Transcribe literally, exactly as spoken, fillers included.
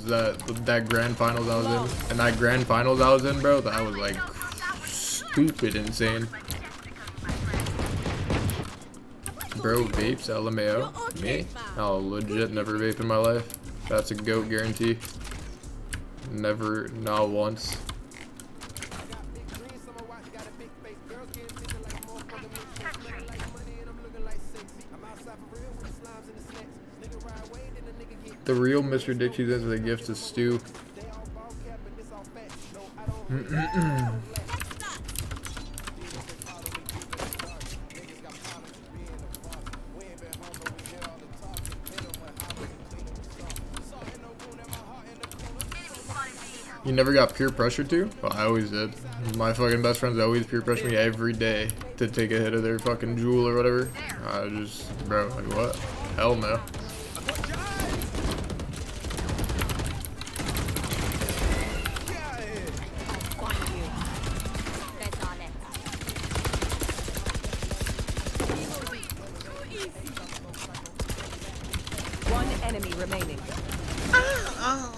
that that grand finals I was in, and that grand finals I was in, bro, that was like stupid insane. Bro, vapes, L M A O. Me? I'll legit never vape in my life. That's a goat guarantee. Never, not once. The real Mister Dixie's is the gift of stew. You never got peer pressure to? Well, I always did. My fucking best friends always peer pressure me every day to take a hit of their fucking jewel or whatever. I just, bro, like what? Hell no. One enemy remaining. Oh.